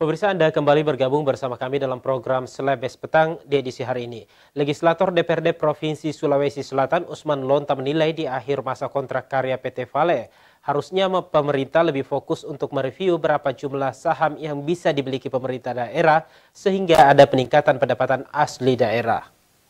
Pemirsa, Anda kembali bergabung bersama kami dalam program Selebes Petang di edisi hari ini. Legislator DPRD Provinsi Sulawesi Selatan Usman Lonta menilai di akhir masa kontrak karya PT Vale, harusnya pemerintah lebih fokus untuk mereview berapa jumlah saham yang bisa dimiliki pemerintah daerah sehingga ada peningkatan pendapatan asli daerah.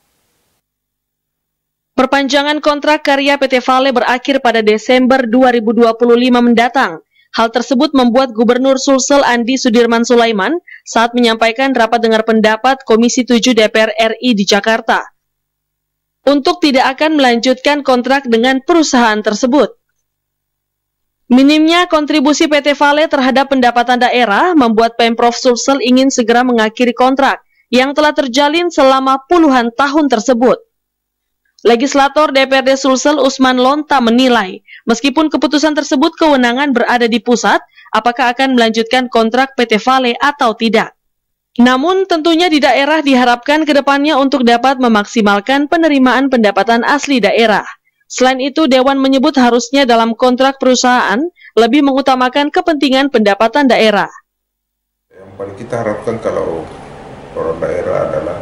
Perpanjangan kontrak karya PT Vale berakhir pada Desember 2025 mendatang. Hal tersebut membuat Gubernur Sulsel Andi Sudirman Sulaiman saat menyampaikan rapat dengar pendapat Komisi 7 DPR RI di Jakarta untuk tidak akan melanjutkan kontrak dengan perusahaan tersebut. Minimnya kontribusi PT Vale terhadap pendapatan daerah membuat Pemprov Sulsel ingin segera mengakhiri kontrak yang telah terjalin selama puluhan tahun tersebut. Legislator DPRD Sulsel Usman Lonta menilai, meskipun keputusan tersebut kewenangan berada di pusat, apakah akan melanjutkan kontrak PT Vale atau tidak. Namun tentunya di daerah diharapkan ke depannya untuk dapat memaksimalkan penerimaan pendapatan asli daerah. Selain itu, Dewan menyebut harusnya dalam kontrak perusahaan lebih mengutamakan kepentingan pendapatan daerah. Yang paling kita harapkan kalau orang daerah adalah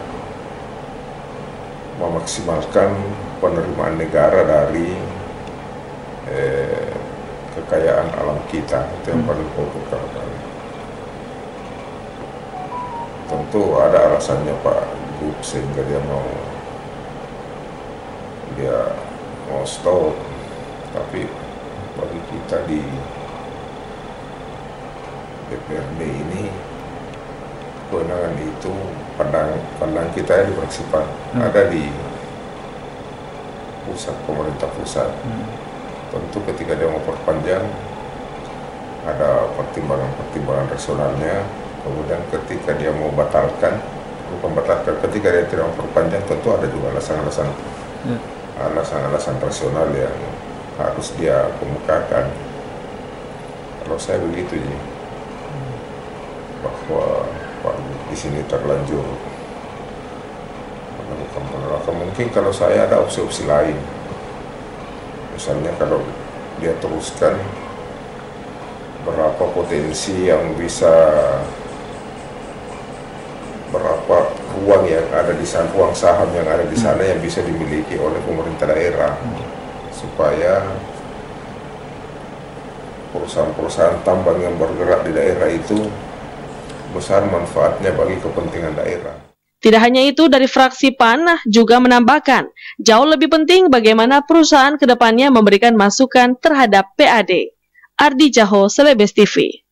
memaksimalkan penerimaan negara dari kekayaan alam kita, itu yang paling pokok. Tentu ada alasannya Pak Gub sehingga dia mau stop, tapi bagi kita di DPRD ini kewenangan itu pandang kita di Fraksi PAN ada di pusat, pemerintah pusat. Tentu ketika dia mau perpanjang ada pertimbangan rasionalnya. Kemudian ketika dia mau batalkan, ketika dia tidak mau perpanjang, tentu ada juga alasan-alasan rasional yang harus dia kemukakan. Kalau saya begitu ya, bahwa Pak di sini terlanjur melakukan penolakan. Mungkin kalau saya ada opsi-opsi lain, misalnya kalau dia teruskan, berapa potensi yang bisa, berapa uang yang ada di sana, uang saham yang ada di sana yang bisa dimiliki oleh pemerintah daerah, supaya perusahaan-perusahaan tambang yang bergerak di daerah itu besar manfaatnya bagi kepentingan daerah. Tidak hanya itu, dari fraksi PAN juga menambahkan, jauh lebih penting bagaimana perusahaan ke depannya memberikan masukan terhadap PAD. Ardi Jaho, Selebes TV.